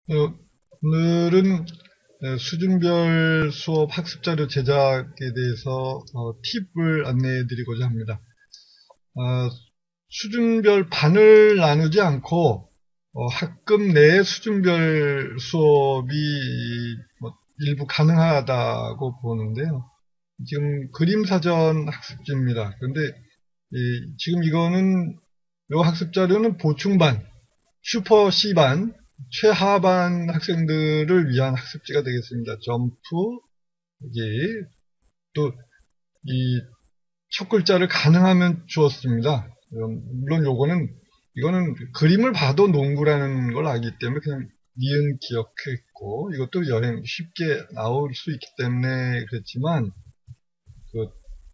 오늘은 수준별 수업 학습자료 제작에 대해서 팁을 안내해 드리고자 합니다. 수준별 반을 나누지 않고 학급 내에 수준별 수업이 일부 가능하다고 보는데요. 지금 그림사전 학습지입니다. 그런데 지금 이거는 이 학습자료는 보충반, 슈퍼 C반, 최하반 학생들을 위한 학습지가 되겠습니다. 점프, 여기, 또, 이, 첫 글자를 가능하면 주었습니다. 물론 이거는 그림을 봐도 농구라는 걸 알기 때문에 그냥 니은 기억했고, 이것도 여행 쉽게 나올 수 있기 때문에 그랬지만, 그,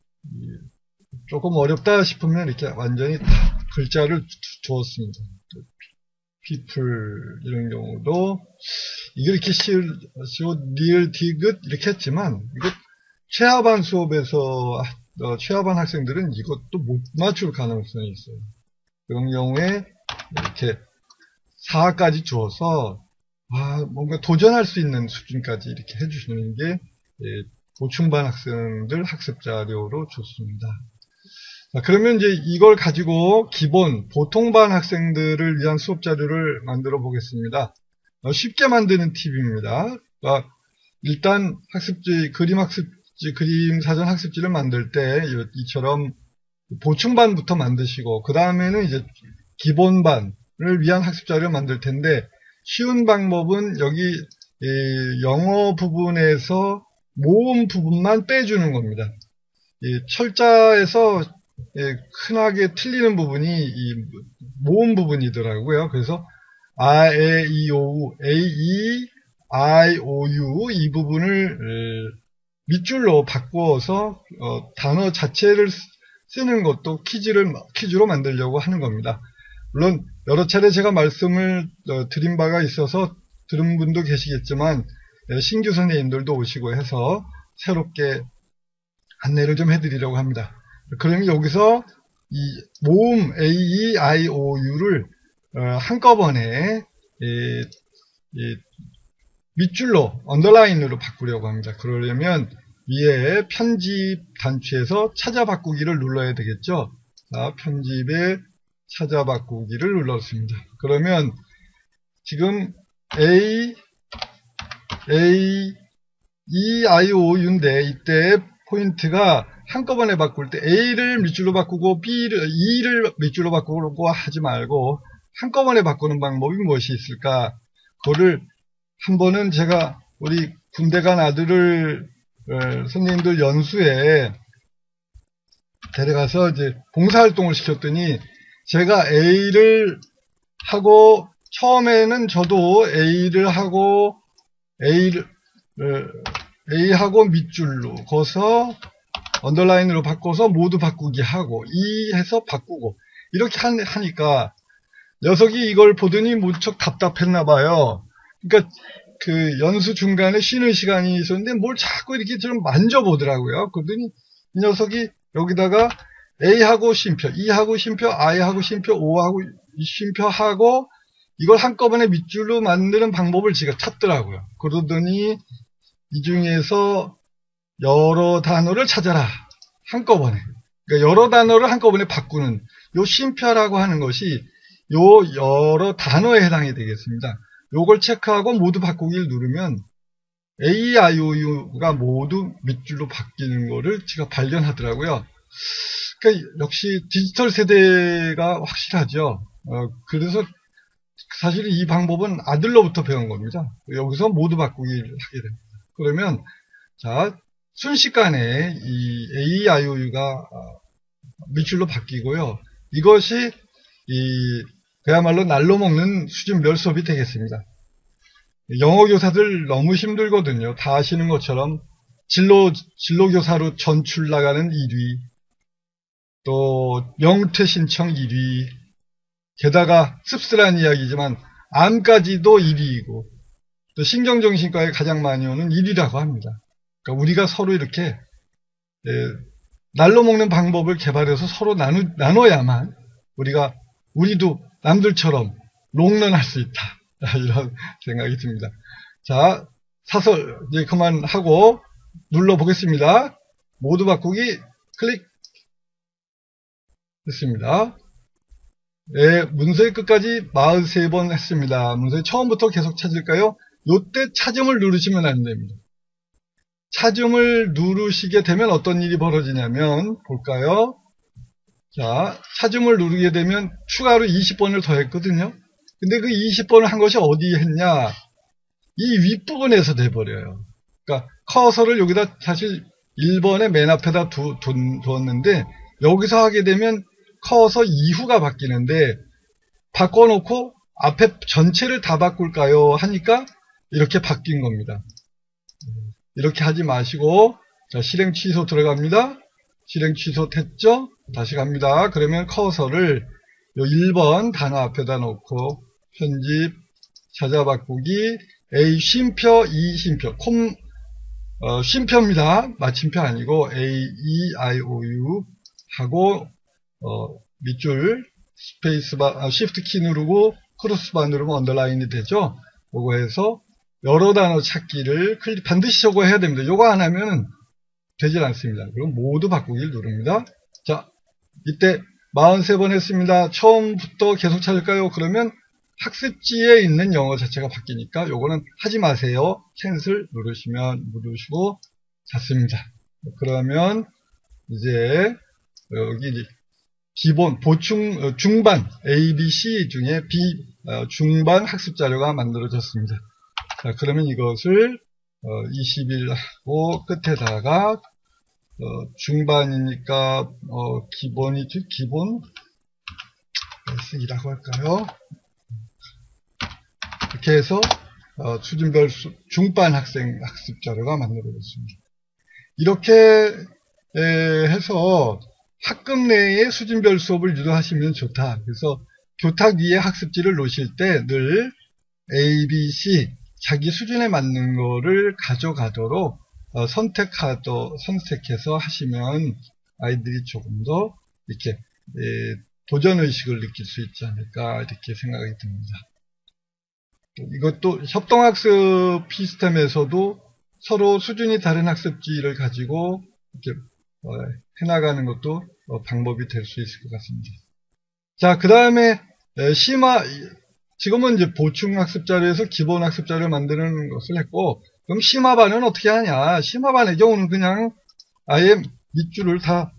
조금 어렵다 싶으면 이렇게 완전히 글자를 주었습니다. people 이런 경우도 이게 이렇게 쉬워 리을 디귿 이렇게 했지만 이거 최하반 수업에서 최하반 학생들은 이것도 못 맞출 가능성이 있어요. 그런 경우에 이렇게 4까지 주어서 뭔가 도전할 수 있는 수준까지 이렇게 해주시는 게 보충반 학생들 학습 자료로 좋습니다. 자, 그러면 이제 이걸 가지고 기본 보통반 학생들을 위한 수업 자료를 만들어 보겠습니다. 쉽게 만드는 팁입니다. 일단 학습지, 그림 사전 학습지를 만들 때 이처럼 보충반부터 만드시고 그 다음에는 이제 기본반을 위한 학습 자료를 만들 텐데 쉬운 방법은 여기 영어 부분에서 모음 부분만 빼주는 겁니다. 철자에서 흔하게 틀리는 부분이 이 모음 부분이더라고요. 그래서 아, 에, 이, 오, 우, 에이, 이, 아이, 오, 유 이 부분을 밑줄로 바꾸어서 단어 자체를 쓰는 것도 퀴즈로 만들려고 하는 겁니다. 물론 여러 차례 제가 말씀을 드린 바가 있어서 들은 분도 계시겠지만 신규 선생님들도 오시고 해서 새롭게 안내를 좀 해드리려고 합니다. 그러면 여기서 이 모음 A, E, I, O, U를 한꺼번에 밑줄로 언더라인으로 바꾸려고 합니다. 그러려면 위에 편집 단추에서 찾아 바꾸기를 눌러야 되겠죠. 자, 편집에 찾아 바꾸기를 눌렀습니다. 그러면 지금 A, E, I, O, U인데 이때 포인트가 한꺼번에 바꿀 때 A를 밑줄로 바꾸고 E를 밑줄로 바꾸고 하지 말고 한꺼번에 바꾸는 방법이 무엇이 있을까? 그거를 한 번은 제가 우리 군대 간 아들을 선생님들 연수에 데려가서 이제 봉사활동을 시켰더니 제가 A를 하고 처음에는 저도 A를 하고 A하고 밑줄로 거서 언더라인으로 바꿔서 모두 바꾸기 하고 E 해서 바꾸고 이렇게 하니까 녀석이 이걸 보더니 무척 답답했나 봐요. 그러니까 그 연수 중간에 쉬는 시간이 있었는데 뭘 자꾸 이렇게 좀 만져보더라고요. 그러더니 이 녀석이 여기다가 A하고 쉼표, E하고 쉼표, I하고 쉼표, O하고 쉼표하고 이걸 한꺼번에 밑줄로 만드는 방법을 제가 찾더라고요. 그러더니 이 중에서 여러 단어를 찾아라. 한꺼번에. 그러니까 여러 단어를 한꺼번에 바꾸는 요 쉼표라고 하는 것이 요 여러 단어에 해당이 되겠습니다. 요걸 체크하고 모두 바꾸기를 누르면 A, I, O, U가 모두 밑줄로 바뀌는 거를 제가 발견하더라고요. 그러니까 역시 디지털 세대가 확실하죠. 그래서 사실 이 방법은 아들로부터 배운 겁니다. 여기서 모두 바꾸기를 하게 됩니다. 그러면 자 순식간에 이 A, I, O, U가 밑줄로 바뀌고요. 이것이 그야말로 날로 먹는 수준별 수업이 되겠습니다. 영어 교사들 너무 힘들거든요. 다 아시는 것처럼 진로교사로 전출 나가는 1위, 또 명퇴 신청 1위, 게다가 씁쓸한 이야기지만 암까지도 1위이고 또 신경정신과에 가장 많이 오는 1위라고 합니다. 그러니까 우리가 서로 이렇게 날로 먹는 방법을 개발해서 서로 나눠야만 우리도 남들처럼 롱런할 수 있다. 이런 생각이 듭니다. 자, 사설 이제 그만하고 눌러보겠습니다. 모두 바꾸기 클릭 했습니다. 네, 문서의 끝까지 43번 했습니다. 문서의 처음부터 계속 찾을까요? 요때 찾음을 누르시면 안 됩니다. 찾음을 누르시게 되면 어떤 일이 벌어지냐면 볼까요? 자, 찾음을 누르게 되면 추가로 20번을 더 했거든요. 근데 그 20번을 한 것이 어디에 했냐? 이 윗부분에서 돼버려요. 그러니까 커서를 여기다 사실 1번의 맨 앞에다 두었는데 여기서 하게 되면 커서 이후가 바뀌는데 바꿔놓고 앞에 전체를 다 바꿀까요? 하니까 이렇게 바뀐 겁니다. 이렇게 하지 마시고 자, 실행 취소 들어갑니다. 실행 취소 했죠? 다시 갑니다. 그러면 커서를 요 1번 단어 앞에다 놓고 편집, 찾아 바꾸기, A 쉼표, E 쉼표, 쉼표입니다. 마침표 아니고 A, E, I, O, U 하고 밑줄 스페이스바, 쉬프트 키 누르고 크로스바 누르면 언더라인이 되죠. 요거 해서 여러 단어 찾기를 반드시 저거 해야 됩니다. 요거 안 하면 되질 않습니다. 그럼 모두 바꾸기를 누릅니다. 자, 이때 43번 했습니다. 처음부터 계속 찾을까요? 그러면 학습지에 있는 영어 자체가 바뀌니까 요거는 하지 마세요. 캔슬 누르시고 닫습니다. 그러면 이제 여기 기본 중반 A, B, C 중에 중반 학습 자료가 만들어졌습니다. 자, 그러면 이것을 20일 하고 끝에다가 중반이니까 기본이죠. 기본 S이라고 할까요? 이렇게 해서 수준별 중반 학생 학습 자료가 만들어졌습니다. 이렇게 해서 학급 내에 수준별 수업을 유도하시면 좋다. 그래서 교탁 위에 학습지를 놓으실 때 늘 A, B, C 자기 수준에 맞는 거를 가져가도록 선택해서 하시면 아이들이 조금 더 이렇게 도전의식을 느낄 수 있지 않을까 이렇게 생각이 듭니다. 이것도 협동학습 시스템에서도 서로 수준이 다른 학습지를 가지고 이렇게 해나가는 것도 방법이 될 수 있을 것 같습니다. 자, 그 다음에 심화, 지금은 이제 보충학습 자료에서 기본학습 자료를 만드는 것을 했고, 그럼 심화반은 어떻게 하냐? 심화반의 경우는 그냥 아예 밑줄을 다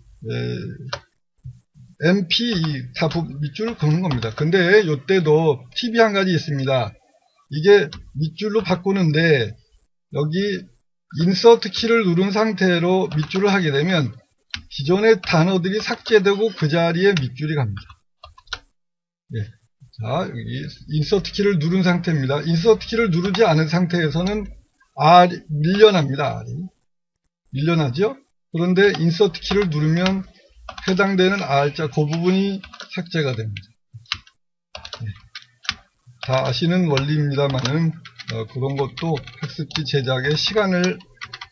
MP 다 밑줄을 그는 겁니다. 근데 이때도 팁이 한 가지 있습니다. 이게 밑줄로 바꾸는데 여기 인서트 키를 누른 상태로 밑줄을 하게 되면 기존의 단어들이 삭제되고 그 자리에 밑줄이 갑니다. 예. 자, 여기 인서트 키를 누른 상태입니다. 인서트 키를 누르지 않은 상태에서는 R 밀려납니다. R이. 밀려나죠? 그런데 인서트 키를 누르면 해당되는 R자 그 부분이 삭제가 됩니다. 예. 다 아시는 원리입니다만은 그런 것도 학습지 제작에 시간을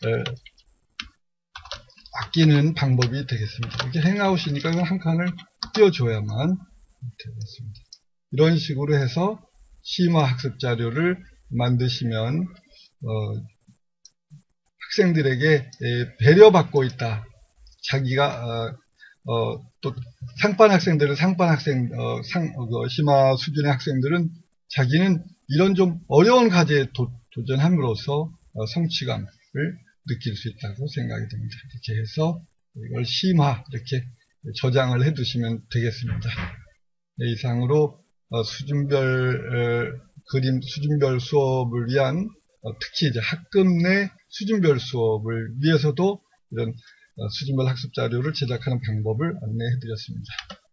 아끼는 방법이 되겠습니다. 이렇게 행아웃이니까 한 칸을 띄워줘야만 되겠습니다. 이런 식으로 해서 심화 학습 자료를 만드시면 학생들에게 배려받고 있다. 자기가 또 상반 학생들은 심화 수준의 학생들은 자기는 이런 좀 어려운 과제에 도전함으로써 성취감을 느낄 수 있다고 생각이 됩니다. 이렇게 해서 이걸 심화 이렇게 저장을 해 두시면 되겠습니다. 네, 이상으로 수준별 그림 수준별 수업을 위한 특히 이제 학급 내 수준별 수업을 위해서도 이런 수준별 학습 자료를 제작하는 방법을 안내해 드렸습니다.